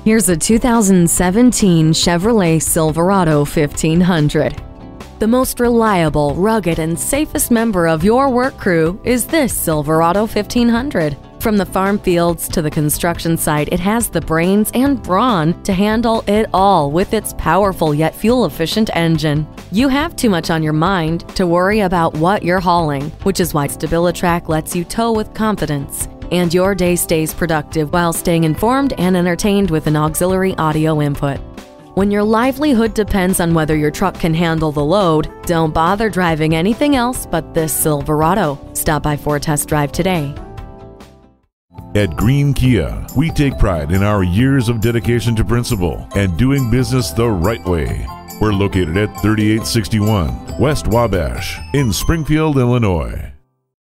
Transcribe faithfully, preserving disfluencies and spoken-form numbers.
Here's a two thousand seventeen Chevrolet Silverado fifteen hundred. The most reliable, rugged, and safest member of your work crew is this Silverado fifteen hundred. From the farm fields to the construction site, it has the brains and brawn to handle it all with its powerful yet fuel-efficient engine. You have too much on your mind to worry about what you're hauling, which is why StabiliTrak lets you tow with confidence. And your day stays productive while staying informed and entertained with an auxiliary audio input. When your livelihood depends on whether your truck can handle the load, don't bother driving anything else but this Silverado. Stop by for a test drive today. At Green Kia, we take pride in our years of dedication to principle and doing business the right way. We're located at thirty-eight sixty-one West Wabash in Springfield, Illinois.